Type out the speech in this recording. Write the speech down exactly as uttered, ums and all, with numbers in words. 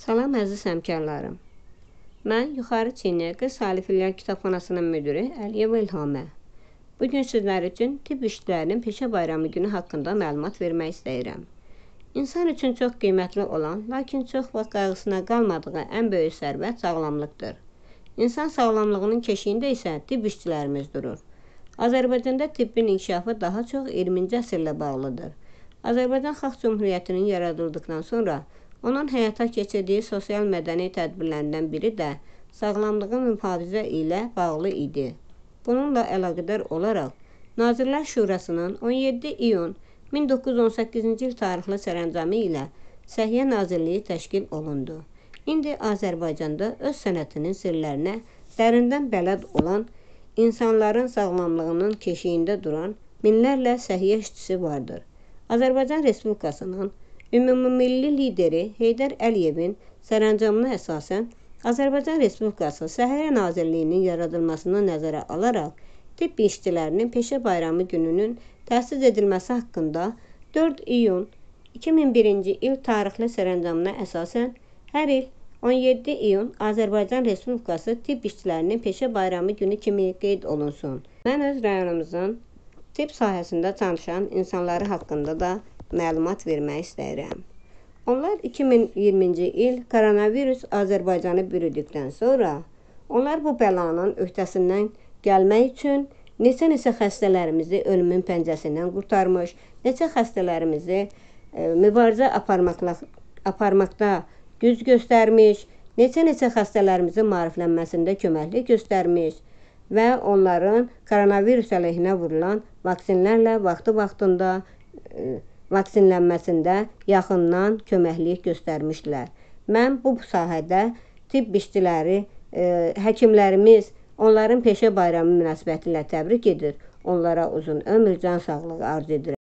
Salam əziz həmkarlarım. Mən Yuxarı Çiyinli Qız Saliflər Kitabxanasının müdiri Əliyeva İlhamə. Bugün sizlər üçün tibb işçilərinin peşə bayramı günü haqqında məlumat vermək istəyirəm. İnsan üçün çox qiymətli olan, lakin çox vaxt qayğısına qalmadığı ən böyük sərvət sağlamlıqdır. İnsan sağlamlığının keşiyində isə tibb işçilərimiz durur. Azərbaycanda tibbin inkişafı daha çox iyirminci əsrlə bağlıdır. Azərbaycan Xalq Cümhuriyyətinin yaradıldıqdan sonra onun həyata keçirdiyi sosial mədəni tədbirlərindən biri də sağlamlığı mühafizə ilə bağlı idi. Bununla əlaqədar olaraq Nazirlər Şurasının on yeddi iyun min doqquz yüz on səkkizinci il tarixli sərəncamı ilə Səhiyyə Nazirliyi təşkil olundu. İndi Azərbaycanda öz sənətinin sirlərinə dərindən bələd olan, insanların sağlamlığının keşiyində duran minlərlə səhiyyə işçisi vardır. Azərbaycan Respublikasının Ümumilli lideri Heydər Əliyevin sərəncamına əsasən Azərbaycan Respublikası Səhiyyə Nazirliyinin yaradılmasını nəzərə alaraq tibb işçilərinin peşə bayramı gününün təsis edilməsi haqqında dörd iyun iki min birinci il tarixli sərəncamına əsasən hər il on yeddi iyun Azərbaycan Respublikası tibb işçilərinin peşə bayramı günü kimi qeyd olunsun. Mən öz rayonumuzun tibb sahəsində çalışan insanları haqqında da məlumat vermək istəyirəm. Onlar iki min iyirminci il koronavirus Azərbaycanı bürüdükdən sonra onlar bu bəlanın öhdəsindən gəlmək üçün neçə-neçə xəstələrimizi ölümün pəncəsindən qurtarmış, neçə xəstələrimizi e, mübarizə aparmaqla, aparmaqda güc göstərmiş, neçə-neçə xəstələrimizin maariflənməsində köməklik göstərmiş və onların koronavirus əleyhinə vurulan vaksinlərlə vaxtı-vaxtında e, vaksinlənməsində yaxından köməklik göstərmişdilər. Mən bu sahədə tibb işçiləri, e, həkimlərimiz onların peşə bayramı münasibətilə təbrik edir. Onlara uzun ömür, can sağlığı arzu edirəm.